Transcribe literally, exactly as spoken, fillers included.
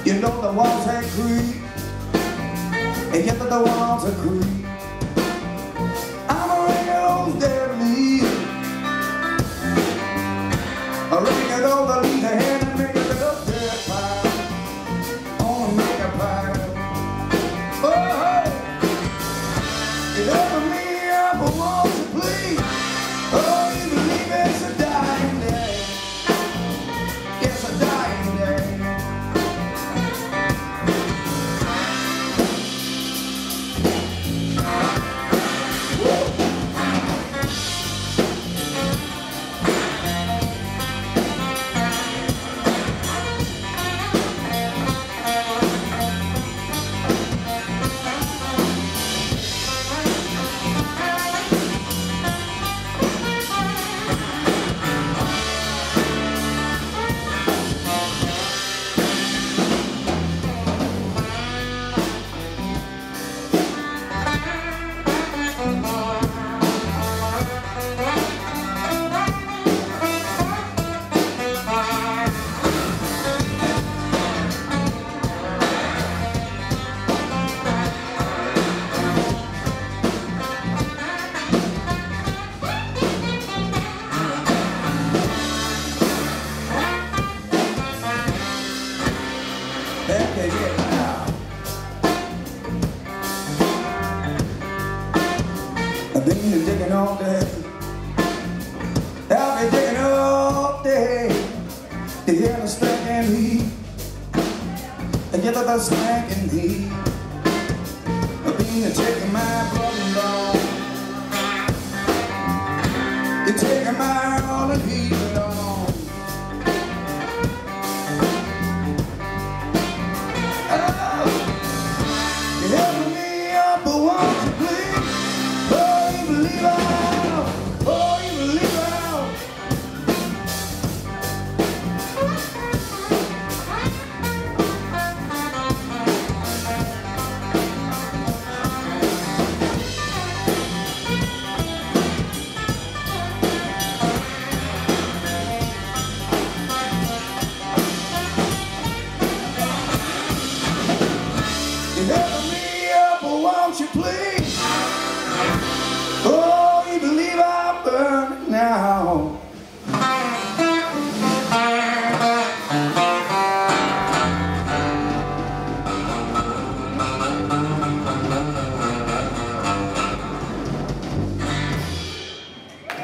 You know the walls had creep, and yet the walls are creep. I'm a regular old dead leaf, a regular old leaf ahead and make a little dead pile. Wanna make a pile. Oh, you love me up, I want to please. Oh, you believe it's a dying day. It's a dying day. Okay, yeah, now. I've been digging all day. I've been digging all day to hear the spanking heat, and get the spanking heat. I've been taking my brother along. You're taking my all the heat.